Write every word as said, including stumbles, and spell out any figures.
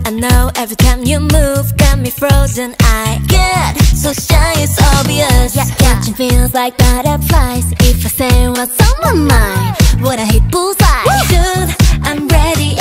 I know every time you move got me frozen. I get so shy, it's obvious. Yeah, catching feels like butterflies. If I say what's on my mind, would I hit bullseye? Dude, I'm ready